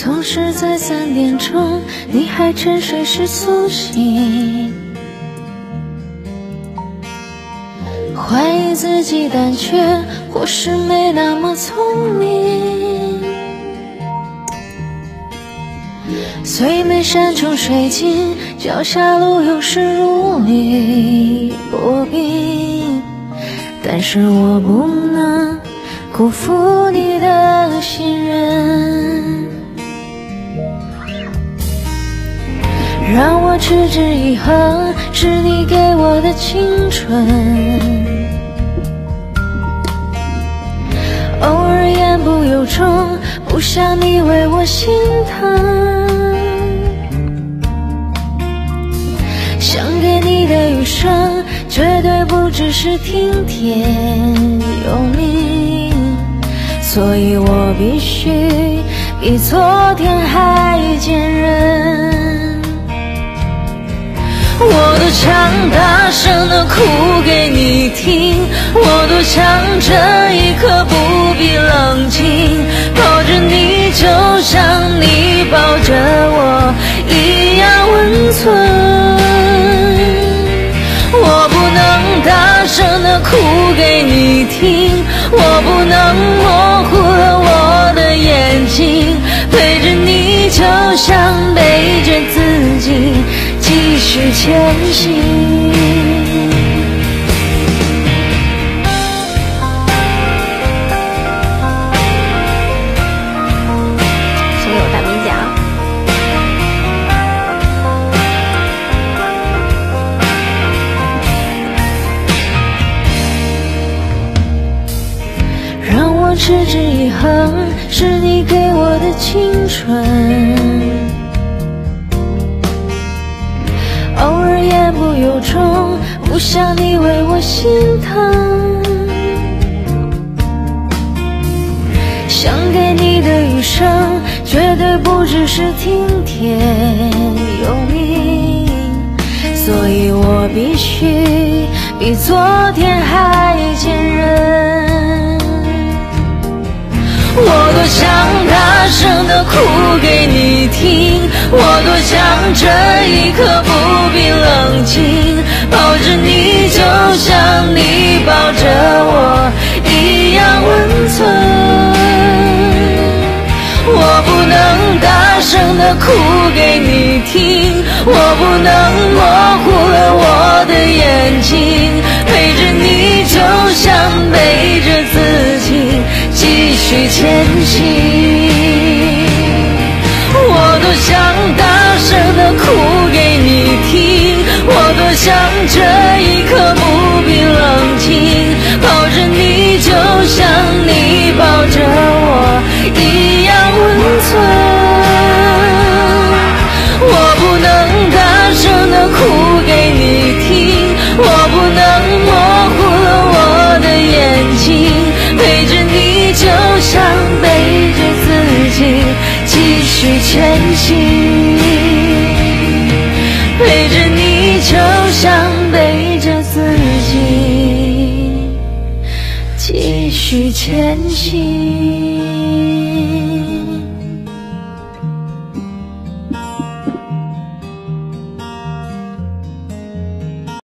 总是在3点钟，你还沉睡时苏醒，怀疑自己胆怯，或是没那么聪明。虽没山穷水尽，脚下路有时如履薄冰，但是我不能辜负你的信任。让我持之以恒，是你给我的青春。偶尔言不由衷，不想你为我心疼。想给你的余生，绝对不只是听天由命，所以我必须比昨天还坚韧。我多想大声地哭给你听，我多想这一刻不必冷静，抱着你就像你抱着我一样温存。我不能大声地哭给你听，我不能模糊了我的眼睛，陪着你就像背着自己继续前行。 谁有大美甲？ 让我持之以恒，是你给我的青春。偶尔言不由衷，不想你为我心疼。想给你的余生，绝对不只是听天由命，所以我必须比昨天还坚韧。我多想大声地哭给你听，我多想这一刻不必冷静，抱着你就像你抱着我一样温存。我不能大声地哭给你听，我不能模糊了我的眼睛，陪着你就像背着自己继续前行。我多想大声地哭给你听，我多想这一刻不必冷静，抱着你就像你抱着我一样温存。我不能大声地哭给你听，我不能模糊了我的眼睛，陪着你就像背着自己继续前行，陪着你就像背着自己继续前行。